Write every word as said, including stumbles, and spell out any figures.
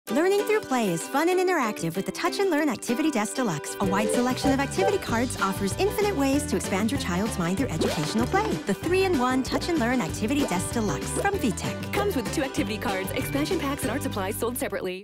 Learning through play is fun and interactive with the Touch and Learn Activity Desk Deluxe. A wide selection of activity cards offers infinite ways to expand your child's mind through educational play. The three in one Touch and Learn Activity Desk Deluxe from VTech. Comes with two activity cards, expansion packs, and art supplies sold separately.